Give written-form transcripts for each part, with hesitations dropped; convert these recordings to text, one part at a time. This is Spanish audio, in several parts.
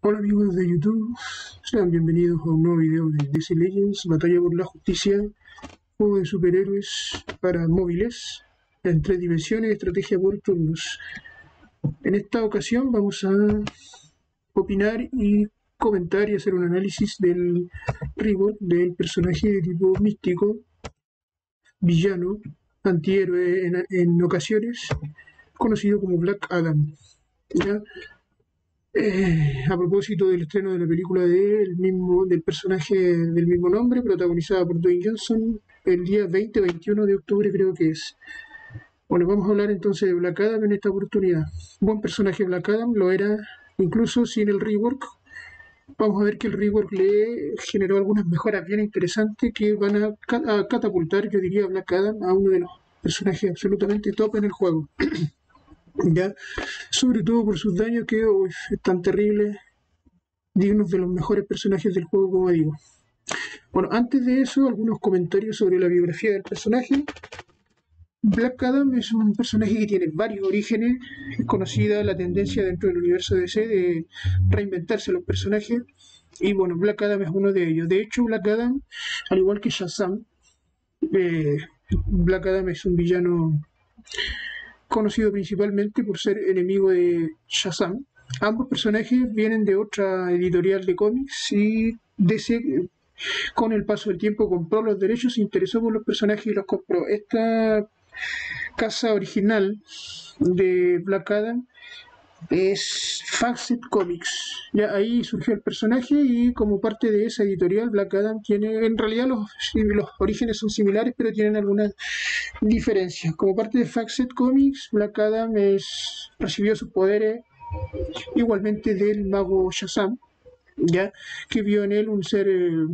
Hola amigos de YouTube, sean bienvenidos a un nuevo video de DC Legends, Batalla por la Justicia, juego de superhéroes para móviles, en 3 dimensiones, estrategia por turnos. En esta ocasión vamos a opinar y comentar y hacer un análisis del rework del personaje de tipo místico, villano, antihéroe en ocasiones, conocido como Black Adam. ¿Ya? A propósito del estreno de la película del personaje del mismo nombre, protagonizada por Dwayne Johnson, el día 20-21 de octubre creo que es. Bueno, vamos a hablar entonces de Black Adam en esta oportunidad. Buen personaje Black Adam, lo era incluso sin el rework. Vamos a ver que el rework le generó algunas mejoras bien interesantes que van a catapultar, yo diría, a Black Adam a uno de los personajes absolutamente top en el juego. ¿Ya? Sobre todo por sus daños que es tan terrible, dignos de los mejores personajes del juego, como digo. Bueno, antes de eso, algunos comentarios sobre la biografía del personaje. Black Adam es un personaje que tiene varios orígenes. Es conocida la tendencia dentro del universo DC de reinventarse los personajes. Y bueno, Black Adam es uno de ellos. De hecho, Black Adam, al igual que Shazam, eh, Black Adam es un villano conocido principalmente por ser enemigo de Shazam. Ambos personajes vienen de otra editorial de cómics y DC, con el paso del tiempo, compró los derechos, se interesó por los personajes y los compró. Esta casa original de Black Adam es Fawcett Comics. Ya ahí surgió el personaje y como parte de esa editorial Black Adam tiene, en realidad los orígenes son similares pero tienen algunas diferencias. Como parte de Fawcett Comics, Black Adam recibió sus poderes igualmente del mago Shazam, ya que vio en él un ser,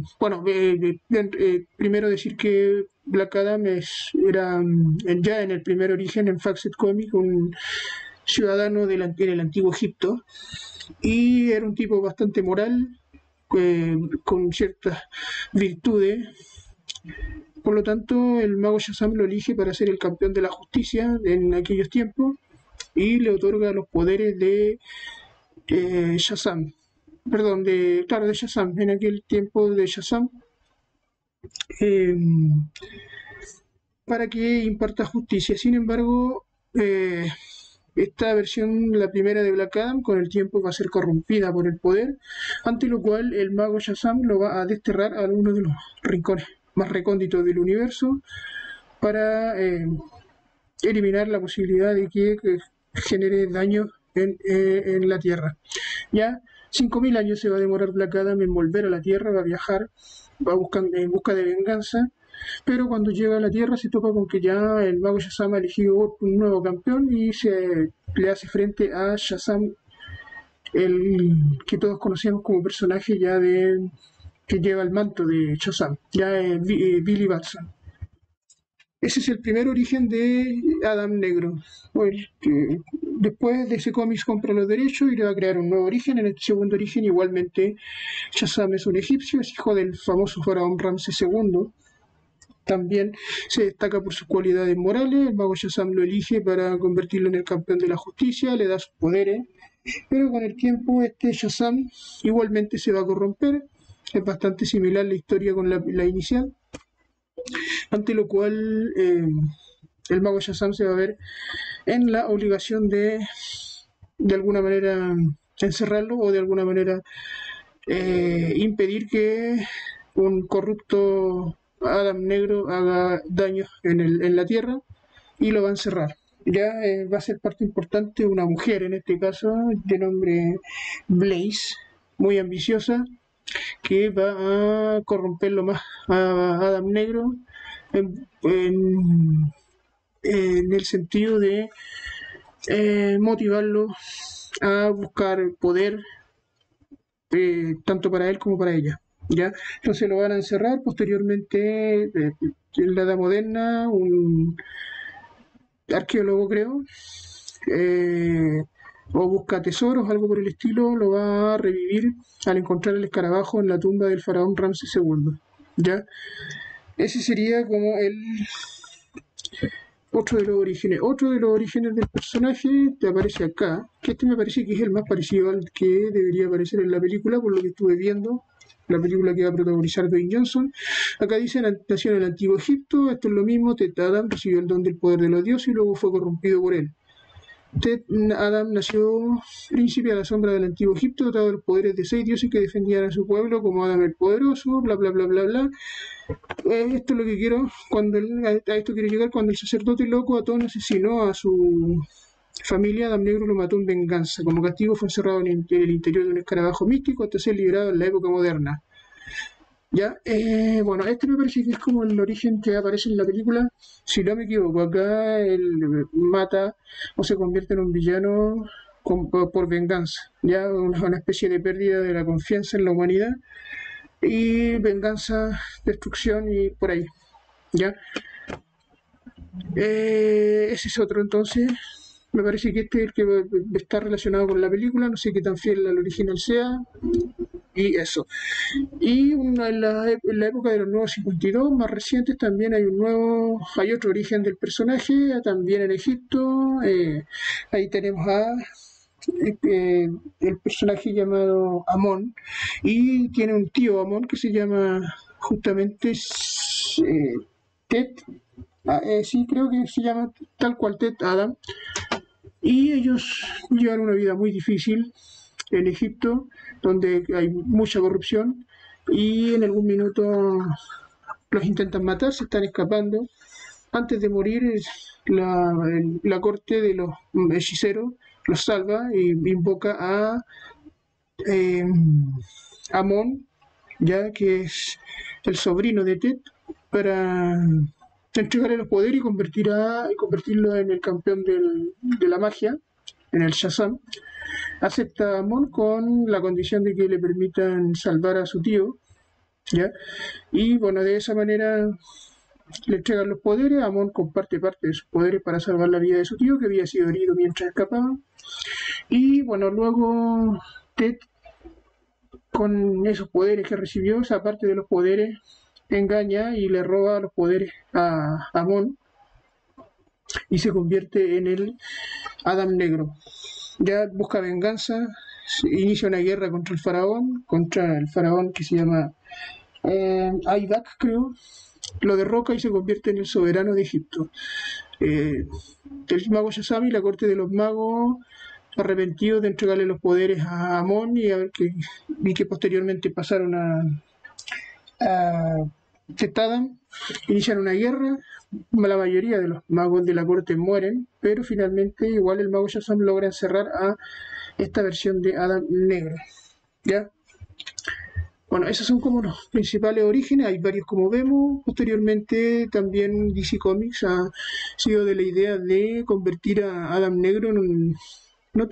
primero decir que Black Adam era ya en el primer origen en Fawcett Comics un ciudadano en el antiguo Egipto y era un tipo bastante moral, con ciertas virtudes. Por lo tanto, el mago Shazam lo elige para ser el campeón de la justicia en aquellos tiempos y le otorga los poderes de Shazam. Perdón, de Shazam, en aquel tiempo de Shazam, eh, para que imparta justicia. Sin embargo, esta versión, la primera de Black Adam, con el tiempo va a ser corrompida por el poder, ante lo cual el mago Shazam lo va a desterrar a uno de los rincones más recónditos del universo para eliminar la posibilidad de que genere daño en la Tierra. Ya 5.000 años se va a demorar Black Adam en volver a la Tierra, va a viajar, en busca de venganza, pero cuando llega a la Tierra se topa con que ya el mago Shazam ha elegido un nuevo campeón y le hace frente a Shazam, el que todos conocemos como personaje que lleva el manto de Shazam, ya es Billy Batson. Ese es el primer origen de Adam Negro. Después de ese cómic compra los derechos y le va a crear un nuevo origen. En este segundo origen igualmente Shazam es un egipcio, es hijo del famoso faraón Ramsés II. También se destaca por sus cualidades morales. El mago Shazam lo elige para convertirlo en el campeón de la justicia, le da sus poderes. Pero con el tiempo este Shazam igualmente se va a corromper. Es bastante similar la historia con la inicial. Ante lo cual el mago Shazam se va a ver en la obligación de alguna manera encerrarlo o de alguna manera impedir que un corrupto Adam Negro haga daño en la Tierra y lo va a encerrar. Ya va a ser parte importante una mujer, en este caso, de nombre Blaze, muy ambiciosa, que va a corromperlo más a Adam Negro en el sentido de motivarlo a buscar poder, tanto para él como para ella. ¿Ya? Entonces lo van a encerrar. Posteriormente, en la edad moderna, un arqueólogo, creo, eh, o busca tesoros, algo por el estilo, lo va a revivir al encontrar el escarabajo en la tumba del faraón Ramsés II. ¿Ya? Ese sería como Otro de los orígenes del personaje te aparece acá, que este me parece que es el más parecido al que debería aparecer en la película, por lo que estuve viendo, la película que va a protagonizar Dwayne Johnson. Acá dice, nació en el antiguo Egipto, esto es lo mismo, Tet Adam recibió el don del poder de los dioses y luego fue corrompido por él. Tet Adam nació príncipe a la sombra del antiguo Egipto, dotado de los poderes de 6 dioses que defendían a su pueblo, como Adam el Poderoso, bla bla bla bla bla. Esto es lo que quiero, a esto quiero llegar cuando el sacerdote loco Atón asesinó a su familia. Adam Negro lo mató en venganza. Como castigo fue encerrado en el interior de un escarabajo místico hasta ser liberado en la época moderna. Ya, bueno, este me parece que es como el origen que aparece en la película. Si no me equivoco, acá él mata o se convierte en un villano por venganza. Ya, una especie de pérdida de la confianza en la humanidad y venganza, destrucción y por ahí. ¿Ya? Ese es otro entonces. Me parece que este es el que está relacionado con la película, no sé qué tan fiel al original sea. Y eso. Y en la época de los nuevos 52, más recientes, también hay otro origen del personaje, también en Egipto. Ahí tenemos el personaje llamado Amón, y tiene un tío Amón que se llama justamente Tet, sí, creo que se llama tal cual Tet Adam, y ellos llevan una vida muy difícil en Egipto, donde hay mucha corrupción, y en algún minuto los intentan matar, se están escapando. Antes de morir, la corte de los hechiceros los salva y invoca a eh, Amón, ya que es el sobrino de Tet, para entregarle los poderes y convertirlo en el campeón de la magia, en el Shazam. Acepta a Amon con la condición de que le permitan salvar a su tío, ¿ya? Y bueno, de esa manera le entregan los poderes. Amon comparte parte de sus poderes para salvar la vida de su tío, que había sido herido mientras escapaba. Y bueno, luego Ted, con esos poderes que recibió, esa parte de los poderes, engaña y le roba los poderes a Amon y se convierte en el Adam Negro. Ya busca venganza, inicia una guerra contra el faraón que se llama Aidak, creo. Lo derroca y se convierte en el soberano de Egipto. El mago Shazam y la corte de los magos, arrepentidos de entregarle los poderes a Amon y que posteriormente pasaron a Tetadan, inician una guerra. La mayoría de los magos de la corte mueren, pero finalmente igual el mago Shazam logra encerrar a esta versión de Adam Negro. ¿Ya? Bueno, esos son como los principales orígenes, hay varios como vemos. Posteriormente también DC Comics ha sido de la idea de convertir a Adam Negro en un... No,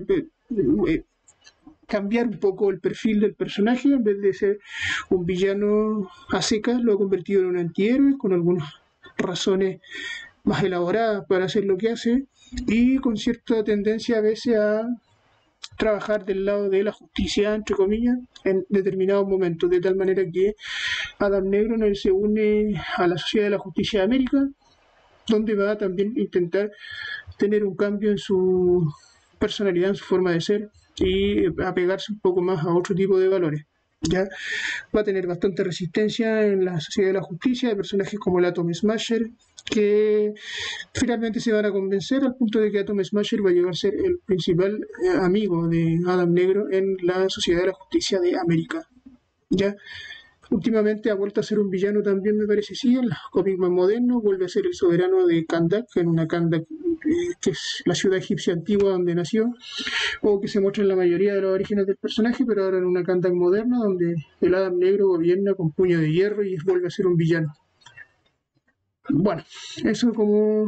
cambiar un poco el perfil del personaje, en vez de ser un villano a secas, lo ha convertido en un antihéroe con algunas razones más elaboradas para hacer lo que hace y con cierta tendencia a veces a trabajar del lado de la justicia, entre comillas, en determinados momentos, de tal manera que Adam Negro se une a la Sociedad de la Justicia de América, donde va a también intentar tener un cambio en su personalidad, en su forma de ser y apegarse un poco más a otro tipo de valores. Ya va a tener bastante resistencia en la Sociedad de la Justicia de personajes como el Atom Smasher, que finalmente se van a convencer al punto de que Atom Smasher va a llegar a ser el principal amigo de Adam Negro en la Sociedad de la Justicia de América. Ya últimamente ha vuelto a ser un villano también, me parece, sí, en los cómics más modernos, vuelve a ser el soberano de Kandak, en una Kandak que es la ciudad egipcia antigua donde nació, o que se muestra en la mayoría de los orígenes del personaje, pero ahora en una Kandak moderna donde el Adam Negro gobierna con puño de hierro y vuelve a ser un villano. Bueno, eso como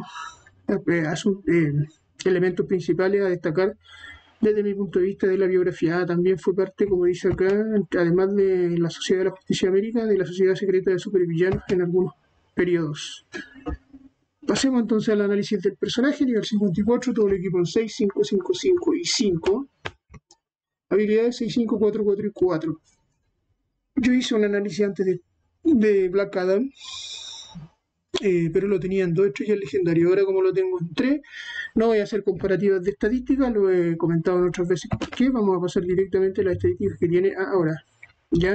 elementos principales a destacar desde mi punto de vista de la biografía. También fue parte, como dice acá, además de la Sociedad de la Justicia de América, de la Sociedad Secreta de Supervillanos en algunos periodos. Pasemos entonces al análisis del personaje. Nivel 54, todo el equipo en 6, 5, 5, 5 y 5. Habilidades 6, 5, 4, 4 y 4. Yo hice un análisis antes de Black Adam. pero lo tenía en 2 estrellas legendarias. Ahora como lo tengo en 3, no voy a hacer comparativas de estadísticas, lo he comentado en otras veces que vamos a pasar directamente a las estadísticas que tiene ahora. ¿Ya?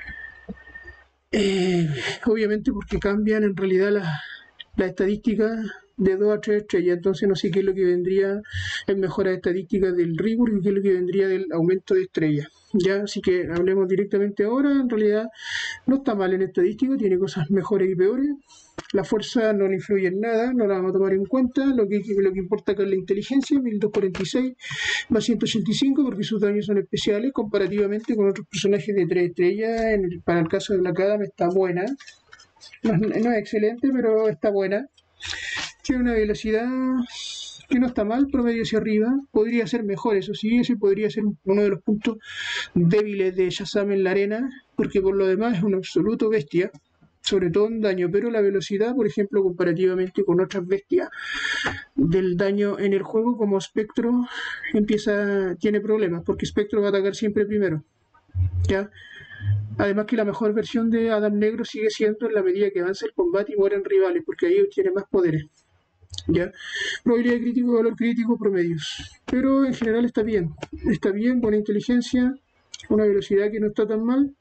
Obviamente porque cambian en realidad las estadísticas de 2 a 3 estrellas, entonces no sé qué es lo que vendría en mejoras estadísticas del rigor y qué es lo que vendría del aumento de estrellas. Ya, así que hablemos directamente ahora. En realidad no está mal en estadística, tiene cosas mejores y peores. La fuerza no le influye en nada, no la vamos a tomar en cuenta. Lo que importa acá es la inteligencia, 1246 más 185, porque sus daños son especiales comparativamente con otros personajes de 3 estrellas. Para el caso de Black Adam está buena. No es excelente, pero está buena. Tiene una velocidad que no está mal, promedio hacia arriba. Podría ser mejor, eso sí, ese podría ser uno de los puntos débiles de Shazam en la arena, porque por lo demás es un absoluto bestia, sobre todo en daño, pero la velocidad, por ejemplo, comparativamente con otras bestias del daño en el juego, como Spectro, tiene problemas, porque Spectro va a atacar siempre primero, ¿ya? Además que la mejor versión de Adam Negro sigue siendo en la medida que avanza el combate y mueren rivales, porque ahí tiene más poderes. ¿Ya? Probabilidad de crítico, valor crítico, promedios. Pero en general está bien, buena inteligencia, una velocidad que no está tan mal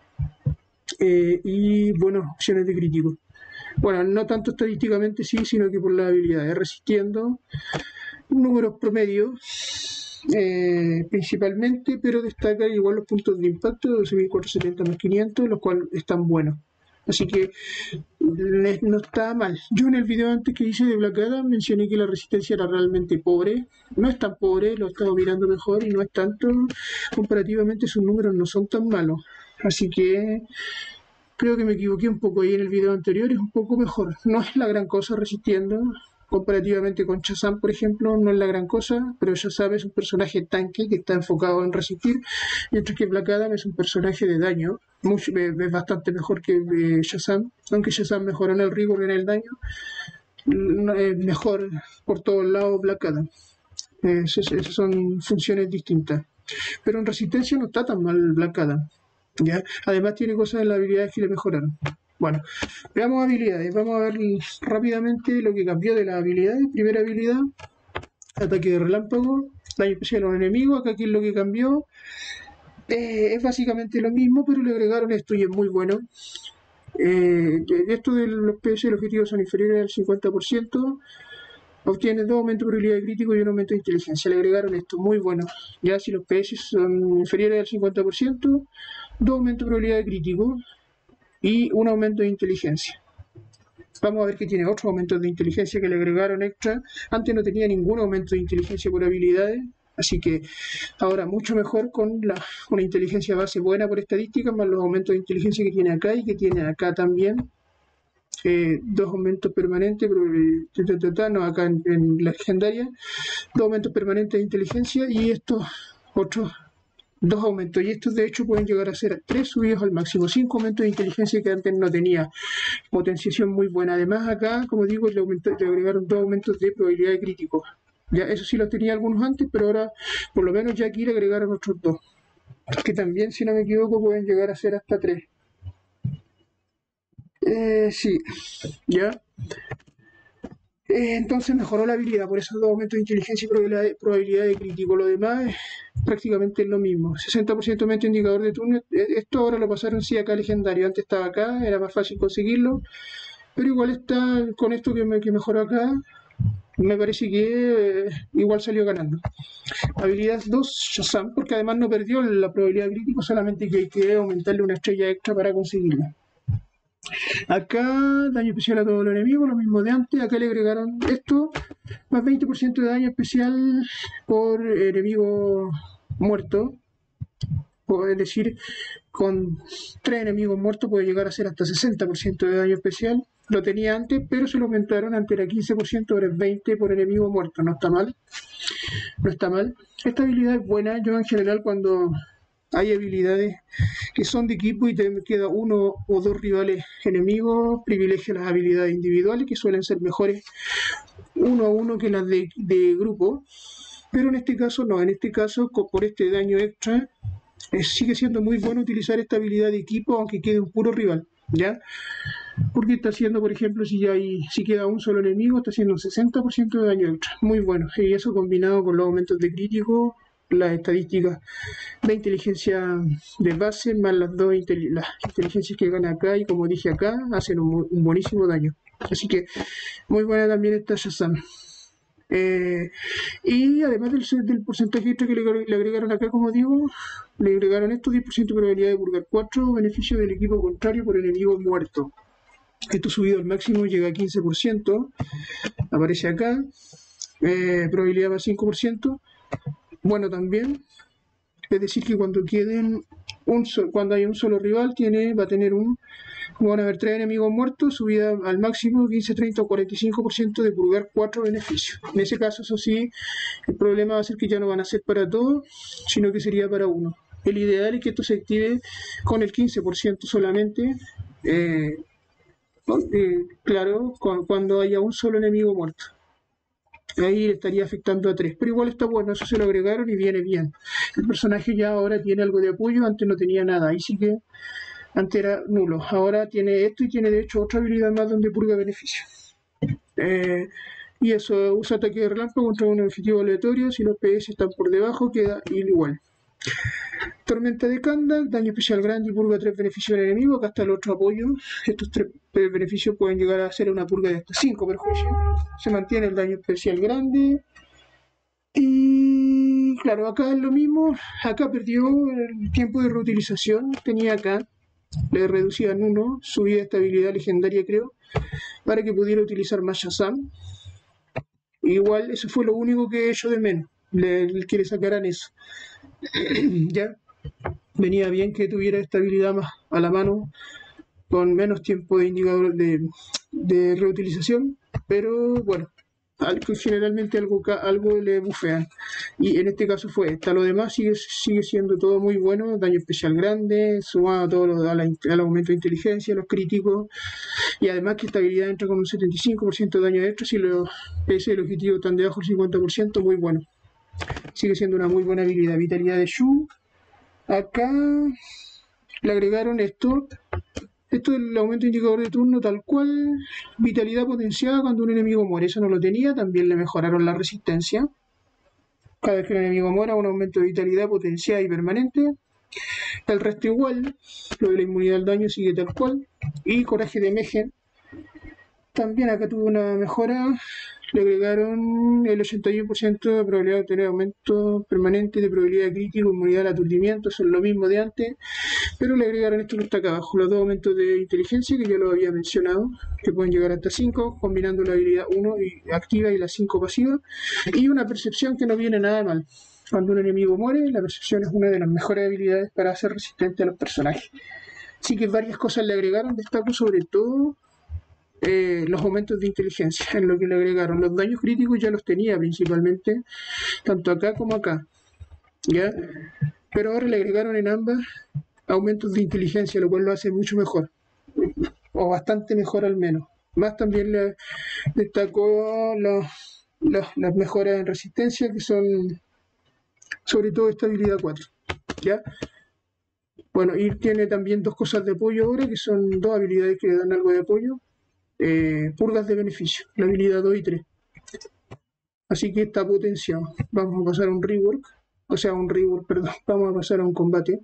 y buenas opciones de crítico. Bueno, no tanto estadísticamente sí, sino que por las habilidades, resistiendo, números promedios principalmente, pero destaca igual los puntos de impacto, 12.470 más 500, los cuales están buenos. Así que no está mal. Yo en el video antes que hice de Black Adam mencioné que la resistencia era realmente pobre. No es tan pobre, lo he estado mirando mejor y no es tanto. Comparativamente sus números no son tan malos. Así que creo que me equivoqué un poco ahí en el video anterior, es un poco mejor. No es la gran cosa resistiendo. Comparativamente con Shazam, por ejemplo, no es la gran cosa, pero Shazam es un personaje tanque que está enfocado en resistir, mientras que Black Adam es un personaje de daño, es bastante mejor que Shazam, aunque Shazam mejoró en el rigor y en el daño, es mejor por todos lados Black Adam. Esas son funciones distintas. Pero en resistencia no está tan mal Black Adam, ¿ya? Además tiene cosas en las habilidades que le mejoraron. Bueno, veamos habilidades. Vamos a ver rápidamente lo que cambió de las habilidades. Primera habilidad, ataque de relámpago, daño especial a los enemigos. Acá aquí es lo que cambió. Es básicamente lo mismo, pero le agregaron esto y es muy bueno. Esto de los PS, los objetivos son inferiores al 50%. Obtiene 2 aumentos de probabilidad de crítico y un aumento de inteligencia. Le agregaron esto, muy bueno. Ya si los PS son inferiores al 50%, 2 aumentos de probabilidad de crítico y un aumento de inteligencia. Vamos a ver que tiene otros aumentos de inteligencia que le agregaron extra. Antes no tenía ningún aumento de inteligencia por habilidades, así que ahora mucho mejor con una inteligencia base buena por estadísticas, más los aumentos de inteligencia que tiene acá y que tiene acá también. 2 aumentos permanentes, no, acá en la legendaria, 2 aumentos permanentes de inteligencia y estos otros 2 aumentos, y estos de hecho pueden llegar a ser 3 subidos al máximo, 5 aumentos de inteligencia que antes no tenía, potenciación muy buena. Además acá, como digo, le agregaron 2 aumentos de probabilidad de crítico. Ya eso sí los tenía algunos antes, pero ahora por lo menos ya aquí le agregaron otros 2, que también, si no me equivoco, pueden llegar a ser hasta 3. Sí, ya. Entonces mejoró la habilidad por esos 2 aumentos de inteligencia y probabilidad de crítico. Lo demás es prácticamente lo mismo. 60% aumento de indicador de túnel. Esto ahora lo pasaron sí acá legendario. Antes estaba acá, era más fácil conseguirlo. Pero igual está con esto que mejoró acá. Me parece que igual salió ganando. Habilidad 2, Shazam, porque además no perdió la probabilidad de crítico, solamente que hay que aumentarle una estrella extra para conseguirla. Acá, daño especial a todos los enemigos, lo mismo de antes. Acá le agregaron esto, más 20% de daño especial por enemigo muerto. Es decir, con 3 enemigos muertos puede llegar a ser hasta 60% de daño especial. Lo tenía antes, pero se lo aumentaron. Antes era 15%, ahora es 20% por enemigo muerto. No está mal. No está mal. Esta habilidad es buena. Yo en general cuando hay habilidades que son de equipo y te queda 1 o 2 rivales enemigos, privilegio las habilidades individuales que suelen ser mejores 1 a 1 que las de grupo, pero en este caso no, en este caso por este daño extra sigue siendo muy bueno utilizar esta habilidad de equipo aunque quede un puro rival, ¿ya? porque está haciendo, por ejemplo, si queda un solo enemigo, está haciendo un 60% de daño extra. Muy bueno. Y eso combinado con los aumentos de crítico, las estadísticas de inteligencia de base, más las inteligencias que gana acá, y como dije acá, hacen un buenísimo daño. Así que muy buena también esta Shazam. Y además del porcentaje extra que le agregaron acá, como digo, le agregaron estos 10% de probabilidad de purgar 4 beneficios del equipo contrario por enemigo muerto. Esto subido al máximo llega a 15%, aparece acá, probabilidad más 5%. Bueno, también, es decir que cuando cuando hay un solo rival, va a tener como van a haber 3 enemigos muertos, subida al máximo 15, 30 o 45% de purgar 4 beneficios. En ese caso, eso sí, el problema va a ser que ya no van a ser para todos, sino que sería para uno. El ideal es que esto se active con el 15% solamente, claro, cuando haya un solo enemigo muerto. Ahí estaría afectando a 3, pero igual está bueno, eso se lo agregaron y viene bien. El personaje ya ahora tiene algo de apoyo, antes no tenía nada, ahí sí que antes era nulo. Ahora tiene esto y tiene de hecho otra habilidad más donde purga beneficios. Y eso, usa ataque de relámpago contra un objetivo aleatorio, si los PS están por debajo queda igual. Tormenta de Kandak, daño especial grande y purga 3 beneficios al enemigo. Acá está el otro apoyo. Estos 3 beneficios pueden llegar a ser una purga de hasta 5 perjuicios. Se mantiene el daño especial grande. Y claro, acá es lo mismo. Acá perdió el tiempo de reutilización. Tenía acá, le reducían 1, subía estabilidad legendaria creo, para que pudiera utilizar más Shazam. Igual eso fue lo único que he hecho de menos. Que le sacaran eso. Ya venía bien que tuviera estabilidad más a la mano, con menos tiempo de indicador de reutilización, pero bueno, generalmente algo le bufean, y en este caso fue esta. Lo demás sigue siendo todo muy bueno, daño especial grande, sumado a todo al aumento de inteligencia, los críticos, y además que estabilidad entra con un 75% de daño extra si los PS del objetivo están debajo del 50%, muy bueno. Sigue siendo una muy buena habilidad. Vitalidad de Shu. Acá le agregaron esto. Esto es el aumento de indicador de turno tal cual. Vitalidad potenciada cuando un enemigo muere. Eso no lo tenía. También le mejoraron la resistencia. Cada vez que un enemigo muera, un aumento de vitalidad potenciada y permanente. El resto igual. Lo de la inmunidad al daño sigue tal cual. Y coraje de Megen. También acá tuvo una mejora. Le agregaron el 81% de probabilidad de tener aumento permanente de probabilidad de crítico, inmunidad al aturdimiento, son lo mismo de antes, pero le agregaron esto que está acá abajo, los 2 aumentos de inteligencia que ya lo había mencionado, que pueden llegar hasta 5, combinando la habilidad 1 activa y la 5 pasiva, y una percepción que no viene nada mal. Cuando un enemigo muere, la percepción es una de las mejores habilidades para hacer resistente a los personajes. Así que varias cosas le agregaron, destaco sobre todo los aumentos de inteligencia, en lo que le agregaron. Los daños críticos ya los tenía principalmente, tanto acá como acá, ¿ya? Pero ahora le agregaron en ambas aumentos de inteligencia, lo cual lo hace mucho mejor, o bastante mejor al menos. Más también le destacó las mejoras en resistencia, que son sobre todo estabilidad 4, ¿ya? Bueno, y tiene también 2 cosas de apoyo ahora, que son 2 habilidades que le dan algo de apoyo. Purgas de beneficio, la habilidad 2 y 3. Así que está potenciado. Vamos a pasar a un rework, vamos a pasar a un combate.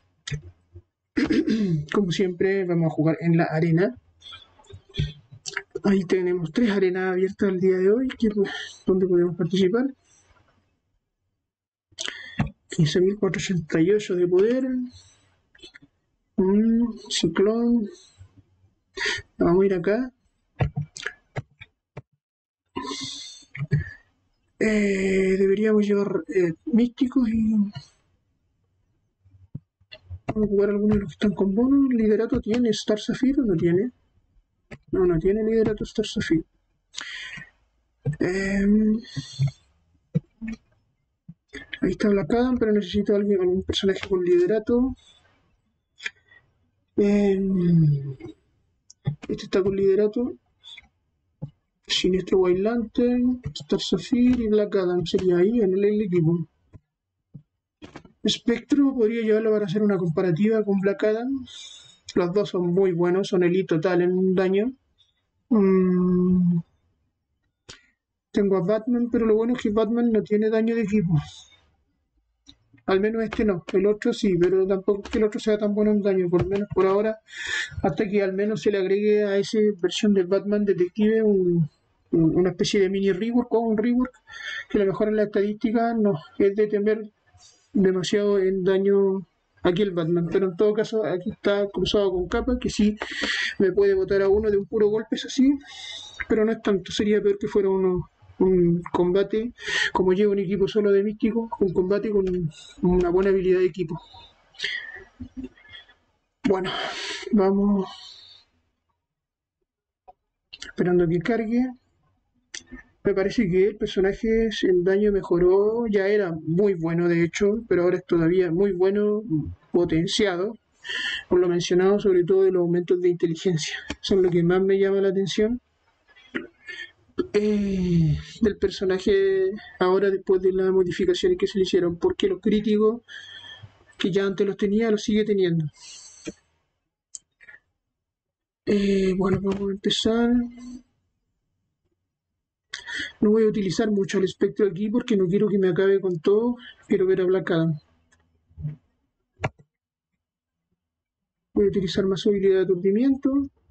Como siempre, vamos a jugar en la arena. Ahí tenemos 3 arenas abiertas el día de hoy, donde podemos participar. 15.488 de poder. Ciclón. Vamos a ir acá. Deberíamos llevar místicos y vamos a jugar algunos de los que están con bonos. Liderato tiene Star Sapphire, no tiene. No tiene liderato Star Sapphire. Ahí está Black Adam, pero necesito algún personaje con liderato. Este está con liderato. Sinestro White Lantern, Star Sapphire y Black Adam sería ahí en el equipo. Spectro podría llevarlo para hacer una comparativa con Black Adam. Los dos son muy buenos, son elite total en daño. Mm, tengo a Batman, pero lo bueno es que Batman no tiene daño de equipo. Al menos este no, el otro sí, pero tampoco es que el otro sea tan bueno en daño, por lo menos por ahora, hasta que al menos se le agregue a esa versión del Batman Detective una especie de mini rework o un rework que a lo mejor en la estadística no es de temer demasiado en daño aquí el Batman, pero en todo caso aquí está cruzado con capa que sí me puede botar a uno de un puro golpe, eso sí, pero no es tanto, sería peor que fuera un combate, como lleva un equipo solo de místico, un combate con una buena habilidad de equipo. Bueno, vamos esperando que cargue. Me parece que el personaje en daño mejoró, ya era muy bueno de hecho, pero ahora es todavía muy bueno, potenciado, por lo mencionado, sobre todo de los aumentos de inteligencia. Son lo que más me llama la atención del personaje ahora después de las modificaciones que se le hicieron, porque los críticos que ya antes los tenía, los sigue teniendo. Bueno, vamos a empezar. No voy a utilizar mucho el espectro aquí porque no quiero que me acabe con todo. Quiero ver a Black Adam. Voy a utilizar más habilidad de aturdimiento.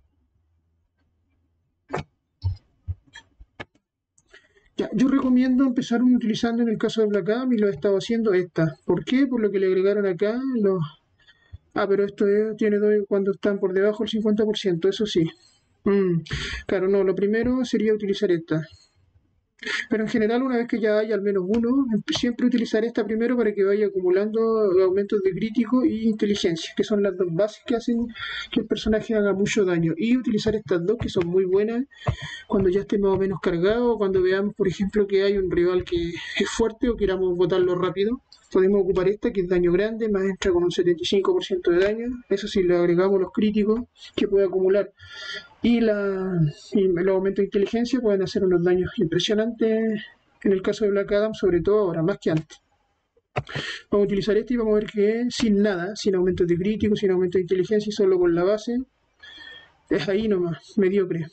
Ya, yo recomiendo empezar utilizando en el caso de Black Adam y lo he estado haciendo esta. ¿Por qué? Por lo que le agregaron acá los... Ah, pero esto tiene cuando están por debajo del 50%, eso sí. Claro, no, lo primero sería utilizar esta. Pero en general, una vez que ya haya al menos uno, siempre utilizar esta primero para que vaya acumulando aumentos de crítico y inteligencia, que son las dos bases que hacen que el personaje haga mucho daño. Y utilizar estas dos que son muy buenas cuando ya esté más o menos cargado, cuando veamos, por ejemplo, que hay un rival que es fuerte o queramos botarlo rápido. Podemos ocupar esta que es daño grande, más entra con un 75% de daño. Eso sí, le agregamos los críticos que puede acumular y los aumentos de inteligencia pueden hacer unos daños impresionantes en el caso de Black Adam, sobre todo ahora, más que antes. Vamos a utilizar este y vamos a ver que sin nada, sin aumentos de crítico, sin aumentos de inteligencia y solo con la base, es ahí nomás, mediocre.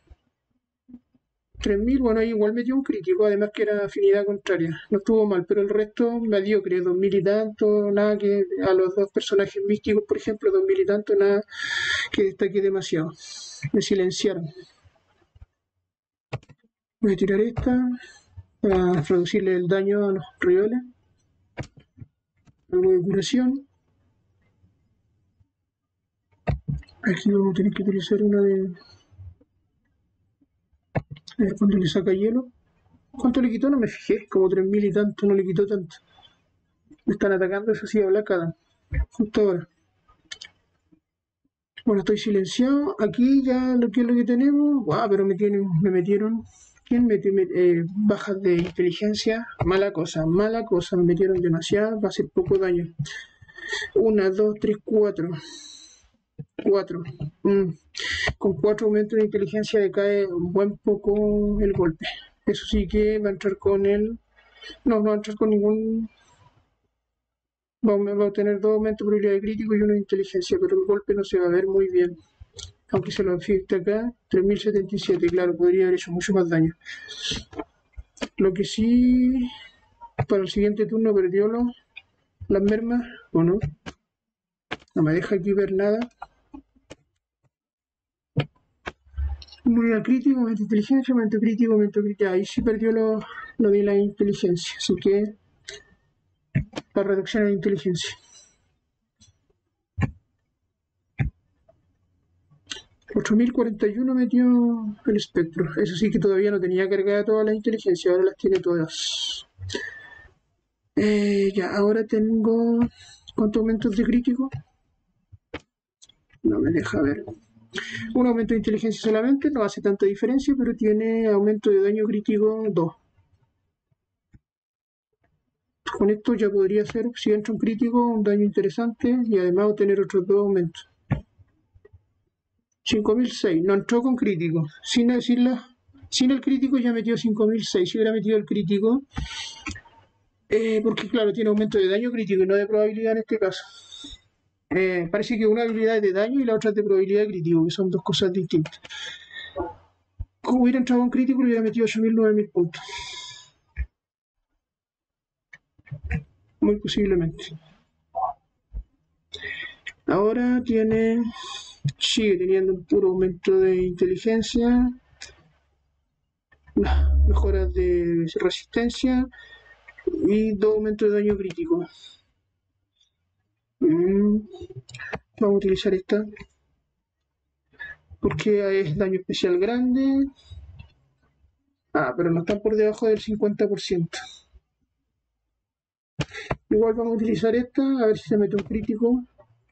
3000, bueno, ahí igual metió un crítico, además que era afinidad contraria. No estuvo mal, pero el resto mediocre, 2000 y tanto, nada que a los dos personajes místicos, por ejemplo, 2000 y tanto, nada que destaque demasiado. Me silenciaron. Voy a tirar esta para reducirle el daño a los rivales. Algo de curación. Aquí vamos a tener que utilizar una de... A ver cuánto le saca hielo. ¿Cuánto le quitó? No me fijé. Como 3000 y tanto, no le quitó tanto. Me están atacando, eso sí, a Black Adam. Justo ahora. Bueno, estoy silenciado. Aquí ya lo que es lo que tenemos. Guau, pero me metieron. ¿Quién metió? Bajas de inteligencia. Mala cosa, mala cosa. Me metieron demasiado. Va a hacer poco daño. 1, 2, 3, 4. 4. Con 4 aumentos de inteligencia decae un buen poco el golpe. Eso sí que va a entrar con el... No va a entrar con ningún... Va a tener 2 aumentos de probabilidad de crítico y 1 de inteligencia, pero el golpe no se va a ver muy bien. Aunque se lo afecte acá, 3077, claro, podría haber hecho mucho más daño. Lo que sí, para el siguiente turno perdió las mermas, ¿o no? No me deja aquí ver nada. Unidad crítico, momento de inteligencia, momento crítico, momento crítico. Ahí sí perdió lo de la inteligencia, así que la reducción de inteligencia. 8041 metió el espectro. Eso sí que todavía no tenía cargada todas las inteligencias, ahora las tiene todas. Ya, ahora tengo... ¿Cuántos aumentos de crítico? No me deja ver. Un aumento de inteligencia solamente, no hace tanta diferencia, pero tiene aumento de daño crítico 2. Con esto ya podría hacer, si entra un crítico, un daño interesante y además obtener otros 2 aumentos. 5006, no entró con crítico. Sin el crítico ya metió 5006. Si hubiera metido el crítico, porque claro, tiene aumento de daño crítico y no de probabilidad en este caso. Parece que una habilidad es de daño y la otra es de probabilidad de crítico, que son dos cosas distintas. Como hubiera entrado un crítico, le hubiera metido 8.000, 9.000 puntos. Muy posiblemente. Ahora sigue teniendo un puro aumento de inteligencia, mejoras de resistencia y dos aumentos de daño crítico. Vamos a utilizar esta porque es daño especial grande. Pero no están por debajo del 50%. Igual vamos a utilizar esta, a ver si se mete un crítico.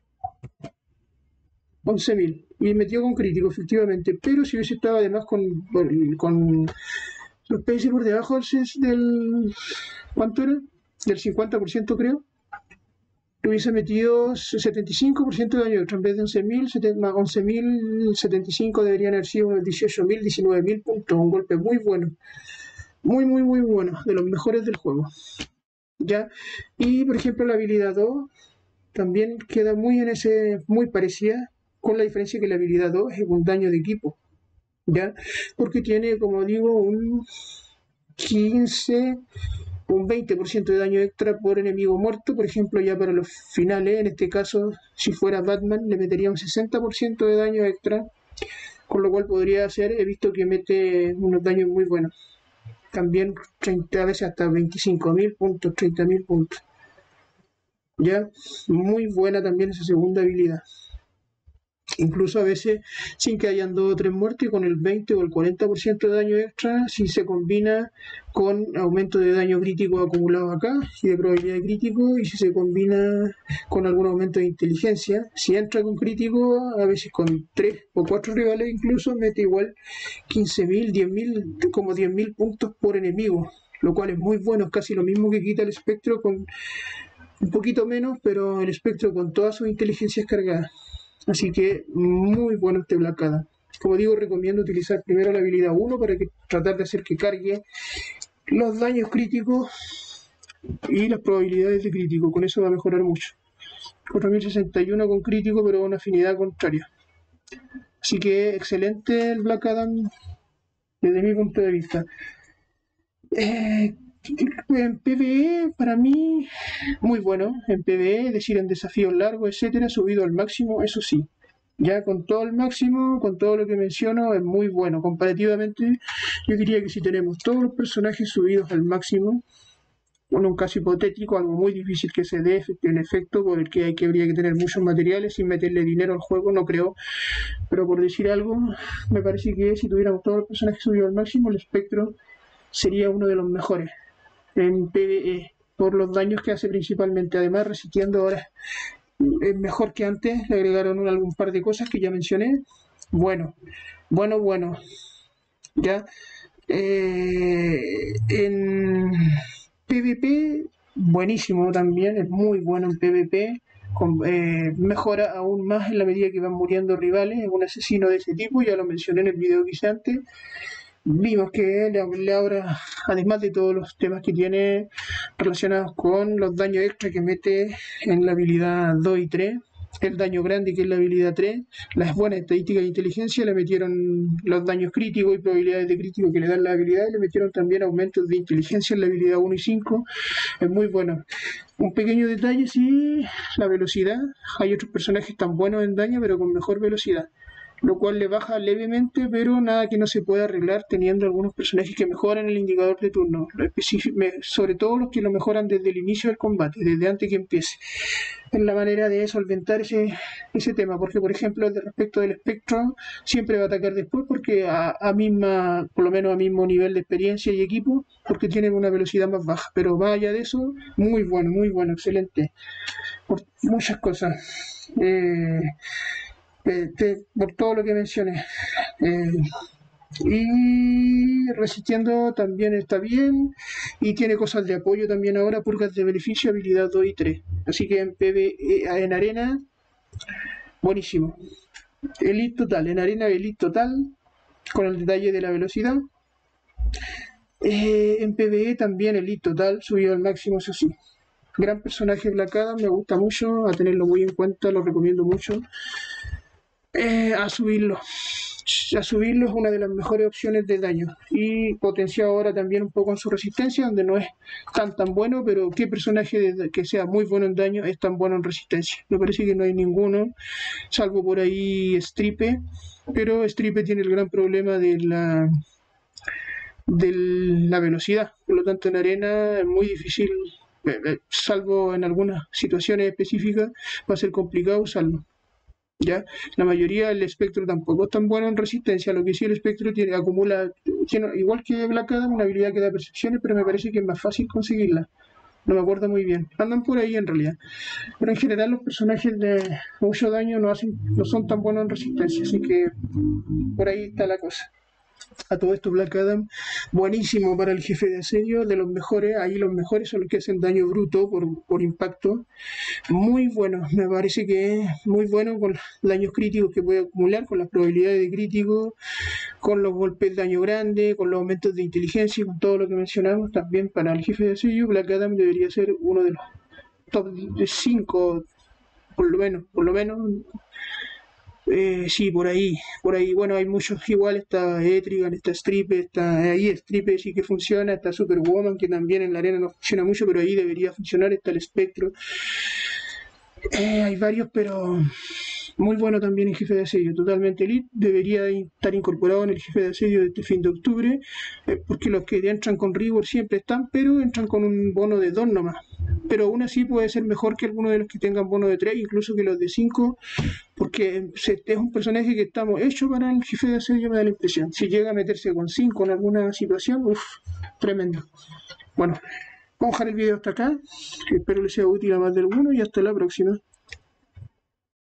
11.000. Y metió con crítico, efectivamente. Pero si hubiese estado además con los PS por debajo del ¿cuánto era? Del 50%, creo. Le hubiese metido 75% de daño extra. En vez de 11.000, más 11.075 deberían haber sido 18.000, 19.000 puntos. Un golpe muy bueno. Muy, muy, muy bueno. De los mejores del juego. ¿Ya? Y por ejemplo la habilidad 2 también queda muy parecida, con la diferencia que la habilidad 2 es un daño de equipo, ¿ya? Porque tiene, como digo, un 15, un 20% de daño extra por enemigo muerto, por ejemplo, ya para los finales, en este caso, si fuera Batman, le metería un 60% de daño extra, con lo cual podría hacer, he visto que mete unos daños muy buenos. También 30 veces hasta 25.000 puntos, 30.000 puntos. Ya, muy buena también esa segunda habilidad. Incluso a veces sin que hayan 2 o 3 muertes, con el 20 o el 40% de daño extra, si se combina con aumento de daño crítico acumulado acá y de probabilidad de crítico, y si se combina con algún aumento de inteligencia, si entra con crítico, a veces con 3 o 4 rivales incluso, mete igual 15.000, 10.000, como 10.000 puntos por enemigo, lo cual es muy bueno, es casi lo mismo que quita el espectro con un poquito menos, pero el espectro con todas sus inteligencias cargadas. Así que muy bueno este Black Adam. Como digo, recomiendo utilizar primero la habilidad 1 para tratar de hacer que cargue los daños críticos y las probabilidades de crítico. Con eso va a mejorar mucho. 4061 con crítico, pero una afinidad contraria. Así que excelente el Black Adam desde mi punto de vista. En PvE, para mí, muy bueno. En PvE, es decir, en desafíos largos, etcétera, subido al máximo, eso sí. Ya con todo el máximo, con todo lo que menciono, es muy bueno. Comparativamente, yo diría que si tenemos todos los personajes subidos al máximo, en un caso hipotético, algo muy difícil que se dé el efecto por el que habría que tener muchos materiales sin meterle dinero al juego, no creo. Pero por decir algo, me parece que si tuviéramos todos los personajes subidos al máximo, el espectro sería uno de los mejores en PvE por los daños que hace principalmente. Además, resistiendo ahora es mejor que antes, le agregaron algún par de cosas que ya mencioné. Bueno, ya. En PvP, buenísimo también, es muy bueno en PvP. Mejora aún más en la medida que van muriendo rivales. Es un asesino de ese tipo, ya lo mencioné en el video que hice antes. Vimos que le ahora, además de todos los temas que tiene relacionados con los daños extra que mete en la habilidad 2 y 3, el daño grande que es la habilidad 3, las buenas estadísticas de inteligencia, le metieron los daños críticos y probabilidades de crítico que le dan la habilidad, y le metieron también aumentos de inteligencia en la habilidad 1 y 5, es muy bueno. Un pequeño detalle, sí, la velocidad. Hay otros personajes tan buenos en daño, pero con mejor velocidad, lo cual le baja levemente, pero nada que no se pueda arreglar teniendo algunos personajes que mejoran el indicador de turno, sobre todo los que lo mejoran desde el inicio del combate, desde antes que empiece. Es la manera de solventar ese tema, porque por ejemplo respecto del espectro siempre va a atacar después, porque por lo menos a mismo nivel de experiencia y equipo, porque tienen una velocidad más baja, pero más allá de eso, muy bueno, excelente, por muchas cosas. Por todo lo que mencioné. Y resistiendo también está bien, y tiene cosas de apoyo también ahora, purgas de beneficio, habilidad 2 y 3. Así que en en arena, buenísimo. Elite total, en arena elite total, con el detalle de la velocidad. En PvE también elite total, subido al máximo, eso sí. Gran personaje Black Adam, me gusta mucho, a tenerlo muy en cuenta, lo recomiendo mucho. A subirlo. A subirlo es una de las mejores opciones de daño. Y potenciado ahora también un poco en su resistencia, donde no es tan bueno, pero qué personaje que sea muy bueno en daño es tan bueno en resistencia. Me parece que no hay ninguno, salvo por ahí Stripe, pero Stripe tiene el gran problema de la velocidad. Por lo tanto, en arena es muy difícil, salvo en algunas situaciones específicas, va a ser complicado usarlo. ¿Ya? La mayoría del espectro tampoco es tan bueno en resistencia, lo que sí el espectro tiene, igual que Black Adam, una habilidad que da percepciones, pero me parece que es más fácil conseguirla. No me acuerdo muy bien. Andan por ahí en realidad. Pero en general los personajes de mucho daño no son tan buenos en resistencia, así que por ahí está la cosa. A todo esto Black Adam, buenísimo para el jefe de asedio, de los mejores, ahí los mejores son los que hacen daño bruto por impacto, muy bueno, me parece que es muy bueno con los daños críticos que puede acumular, con las probabilidades de crítico, con los golpes de daño grande, con los aumentos de inteligencia y con todo lo que mencionamos. También para el jefe de asedio, Black Adam debería ser uno de los top 5, por lo menos. Sí, por ahí, bueno, hay muchos igual, está Etrigan, está Stripe, está ahí Stripe sí que funciona, está Superwoman, que también en la arena no funciona mucho, pero ahí debería funcionar, está el Espectro. Hay varios, pero muy bueno también el jefe de asedio, totalmente elite, debería estar incorporado en el jefe de asedio de este fin de octubre, porque los que entran con rigor siempre están, pero entran con un bono de 2 nomás. Pero aún así puede ser mejor que alguno de los que tengan bono de 3, incluso que los de 5, porque es un personaje que estamos hecho para el jefe de asedio, me da la impresión. Si llega a meterse con 5 en alguna situación, uff, tremendo. Bueno, vamos a dejar el video hasta acá, espero les sea útil a más de alguno y hasta la próxima.